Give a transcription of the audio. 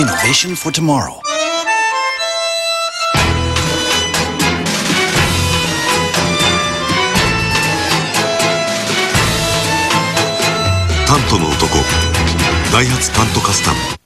Innovation for tomorrow. タントの男、ダイハツタントカスタム。